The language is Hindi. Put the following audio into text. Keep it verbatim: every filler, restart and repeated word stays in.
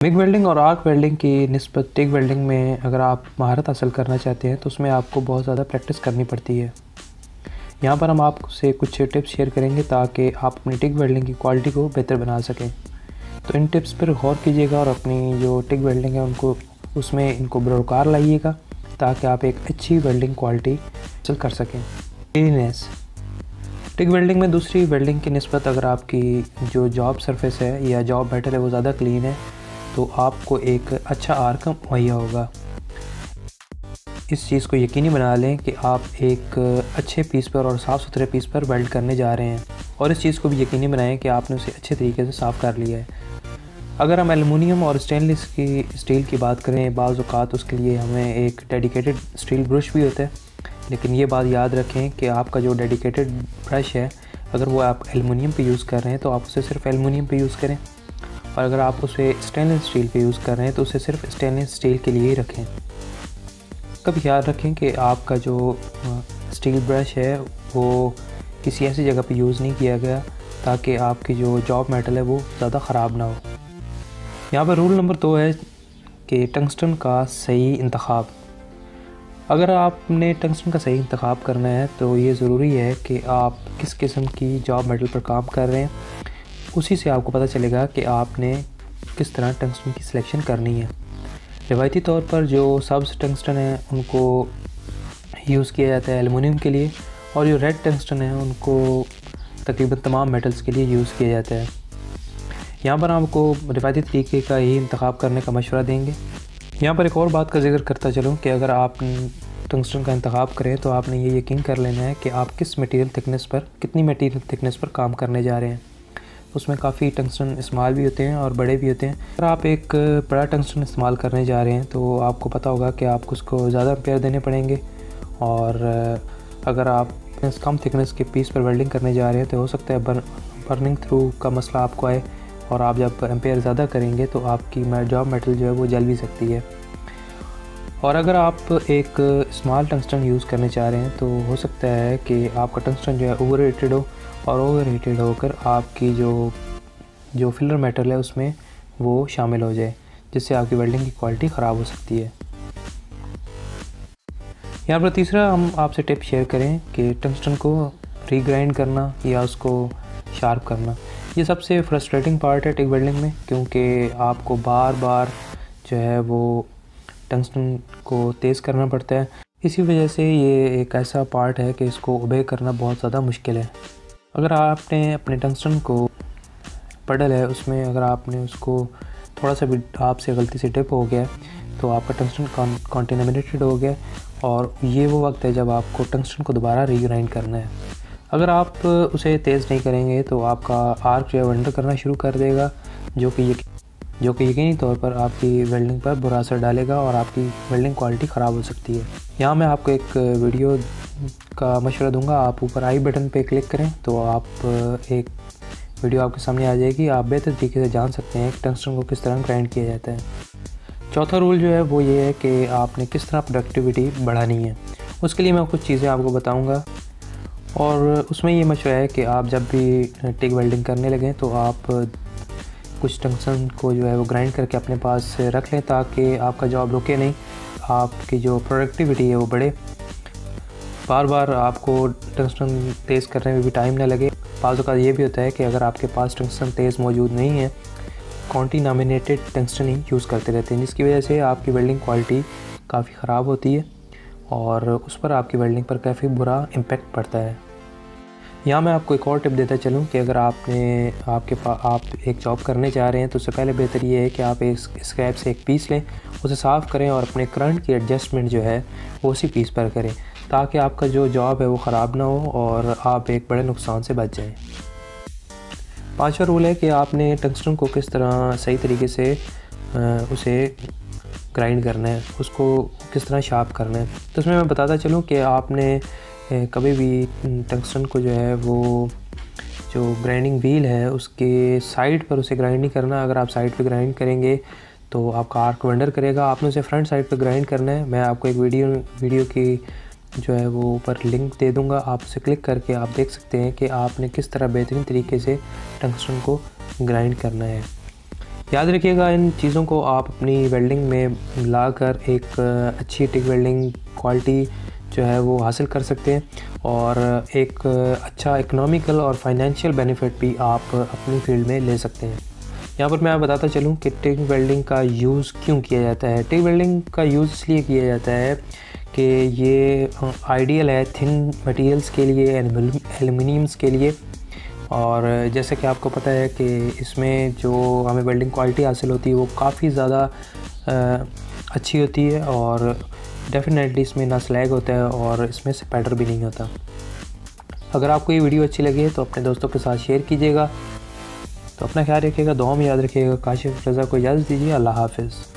मिग वेल्डिंग और आर्क वेल्डिंग की निस्बत टिग वेल्डिंग में अगर आप महारत हासिल करना चाहते हैं तो उसमें आपको बहुत ज़्यादा प्रैक्टिस करनी पड़ती है। यहाँ पर हम आपसे कुछ टिप्स शेयर करेंगे ताकि आप अपनी टिग वेल्डिंग की क्वालिटी को बेहतर बना सकें। तो इन टिप्स पर गौर कीजिएगा और अपनी जो टिग वेल्डिंग है उनको उसमें इनको बरकरार लाइएगा ताकि आप एक अच्छी वेल्डिंग क्वालिटी हासिल कर सकें। क्लीननेस टिग वेल्डिंग में दूसरी वेल्डिंग की निस्बत अगर आपकी जो जॉब सरफेस है या जॉब मेटल है वो ज़्यादा क्लीन है तो आपको एक अच्छा आर्क मुहैया होगा। इस चीज़ को यकीनी बना लें कि आप एक अच्छे पीस पर और साफ़ सुथरे पीस पर वेल्ड करने जा रहे हैं और इस चीज़ को भी यकीनी बनाएं कि आपने उसे अच्छे तरीके से साफ़ कर लिया है। अगर हम एलुमिनियम और स्टेनलेस की स्टील की बात करें, बाज़ औक़ात उसके लिए हमें एक डेडिकेटेड स्टील ब्रश भी होता है, लेकिन ये बात याद रखें कि आपका जो डेडिकेटेड ब्रश है अगर वो आप एलुमिनियम पे यूज़ कर रहे हैं तो आप उसे सिर्फ एलुमिनियम पे यूज़ करें और अगर आप उसे स्टेनलेस स्टील पे यूज़ कर रहे हैं तो उसे सिर्फ स्टेनलेस स्टील के लिए ही रखें। कभी ख्याल रखें कि आपका जो स्टील ब्रश है वो किसी ऐसी जगह पे यूज़ नहीं किया गया ताकि आपकी जो जॉब मेटल है वो ज़्यादा ख़राब ना हो। यहाँ पर रूल नंबर दो है कि टंगस्टन का सही इंतखाब। अगर आपने टंगस्टन का सही इंतखाब करना है तो ये ज़रूरी है कि आप किस किस्म की जॉब मेटल पर काम कर रहे हैं, उसी से आपको पता चलेगा कि आपने किस तरह टंगस्टन की सिलेक्शन करनी है। रिवायती तौर पर जो सब्स टंगस्टन है उनको यूज़ किया जाता है एलुमिनियम के लिए और जो रेड टंगस्टन है उनको तकरीबन तमाम मेटल्स के लिए यूज़ किया जाता है। यहाँ पर आपको रिवायती तरीके का ही इंतखाब करने का मशवरा देंगे। यहाँ पर एक और बात का जिक्र करता चलूँ कि अगर आप टंगस्टन का इंतखाब करें तो आपने ये यकीन कर लेना है कि आप किस मटेरियल थिकनेस पर कितनी मटेरियल थिकनेस पर काम करने जा रहे हैं। उसमें काफ़ी टंगस्टन स्मॉल भी होते हैं और बड़े भी होते हैं। अगर आप एक बड़ा टंगस्टन इस्तेमाल करने जा रहे हैं तो आपको पता होगा कि आपको उसको ज़्यादा एम्पेयर देने पड़ेंगे और अगर आप कम थिकनेस के पीस पर वेल्डिंग करने जा रहे हैं तो हो सकता है बर्न बर्निंग थ्रू का मसला आपको आए और आप जब एम्पेयर ज़्यादा करेंगे तो आपकी जॉब मेटल जो है वो जल भी सकती है। और अगर आप एक स्मॉल टंगस्टन यूज़ करने चाह रहे हैं तो हो सकता है कि आपका टंगस्टन जो है ओवर हीटेड हो और ओवर हीटेड होकर आपकी जो जो फिलर मेटल है उसमें वो शामिल हो जाए, जिससे आपकी वेल्डिंग की क्वालिटी ख़राब हो सकती है। यहाँ पर तीसरा हम आपसे टिप शेयर करें कि टंगस्टन को रीग्राइंड करना या उसको शार्प करना, ये सबसे फ्रस्ट्रेटिंग पार्ट है टिग वेल्डिंग में, क्योंकि आपको बार बार जो है वो टंगस्टन को तेज़ करना पड़ता है। इसी वजह से ये एक ऐसा पार्ट है कि इसको ओबे करना बहुत ज़्यादा मुश्किल है। अगर आपने अपने टंगस्टन को पडल है उसमें अगर आपने उसको थोड़ा सा भी आपसे गलती से डिप हो गया तो आपका टंगस्टन कॉन्टेमिनेटेड हो गया और ये वो वक्त है जब आपको टंगस्टन को दोबारा रीग्राइंड करना है। अगर आप उसे तेज़ नहीं करेंगे तो आपका आर्क जो है वंडर करना शुरू कर देगा, जो कि जो कि यकीनी तौर पर आपकी वेल्डिंग पर बुरा असर डालेगा और आपकी वेल्डिंग क्वालिटी ख़राब हो सकती है। यहाँ मैं आपको एक वीडियो का मशवरा दूंगा, आप ऊपर आई बटन पे क्लिक करें तो आप एक वीडियो आपके सामने आ जाएगी। आप बेहतर तरीके से जान सकते हैं कि टंगस्टन को किस तरह ग्राइंड किया जाता है। चौथा रूल जो है वो ये है कि आपने किस तरह प्रोडक्टिविटी बढ़ानी है। उसके लिए मैं कुछ चीज़ें आपको बताऊँगा और उसमें ये मशवरा है कि आप जब भी टिग वेल्डिंग करने लगें तो आप कुछ टंगस्टन को जो है वो ग्राइंड करके अपने पास रख लें ताकि आपका जॉब रुके नहीं, आपकी जो प्रोडक्टिविटी है वो बढ़े। बार बार आपको टंगस्टन तेज़ करने में भी टाइम ना लगे। बाज़ औक़ात ये भी होता है कि अगर आपके पास टंगस्टन तेज़ मौजूद नहीं है, कॉन्टिनामिनेटेड टंगस्टन ही यूज़ करते रहते हैं, जिसकी वजह से आपकी वेल्डिंग क्वालिटी काफ़ी ख़राब होती है और उस पर आपकी वेल्डिंग पर काफ़ी बुरा इम्पेक्ट पड़ता है। यहाँ मैं आपको एक और टिप देता चलूँ कि अगर आपने आपके पास आप एक जॉब करने जा रहे हैं तो उससे पहले बेहतर ये है कि आप एक स्क्रैप से एक पीस लें, उसे साफ़ करें और अपने करंट की एडजस्टमेंट जो है वो उसी पीस पर करें ताकि आपका जो जॉब है वो ख़राब ना हो और आप एक बड़े नुकसान से बच जाएं। पांचवा रूल है कि आपने टंगस्टन को किस तरह सही तरीके से उसे ग्राइंड करना है, उसको किस तरह शार्प करना है। तो उसमें मैं बताता चलूँ कि आपने कभी भी टंगस्टन को जो है वो जो ग्राइंडिंग व्हील है उसके साइड पर उसे ग्राइंड नहीं करना। अगर आप साइड पे ग्राइंड करेंगे तो आपका आर्क वंडर करेगा। आपने उसे फ्रंट साइड पे ग्राइंड करना है। मैं आपको एक वीडियो वीडियो की जो है वो ऊपर लिंक दे दूंगा, आप उसे क्लिक करके आप देख सकते हैं कि आपने किस तरह बेहतरीन तरीके से टंगस्टन को ग्राइंड करना है। याद रखिएगा, इन चीज़ों को आप अपनी वेल्डिंग में मिलाकर एक अच्छी टिक वेल्डिंग क्वालिटी जो है वो हासिल कर सकते हैं और एक अच्छा इकोनॉमिकल और फाइनेंशियल बेनिफिट भी आप अपनी फील्ड में ले सकते हैं। यहाँ पर मैं आप बताता चलूँ कि टिक वेल्डिंग का यूज़ क्यों किया जाता है। टिक वेल्डिंग का यूज़ इसलिए किया जाता है कि ये आइडियल है थिन मटेरियल्स के लिए, एल्युमिनियम्स के लिए। और जैसे कि आपको पता है कि इसमें जो हमें वेल्डिंग क्वालिटी हासिल होती है वो काफ़ी ज़्यादा अच्छी होती है और डेफिनेटली इसमें ना स्लैग होता है और इसमें स्पैटर भी नहीं होता। अगर आपको ये वीडियो अच्छी लगी है तो अपने दोस्तों के साथ शेयर कीजिएगा। तो अपना ख्याल रखिएगा, दुआ में याद रखिएगा। काशिफ रज़ा को इजाज़त दीजिए। अल्लाह हाफ़िज़।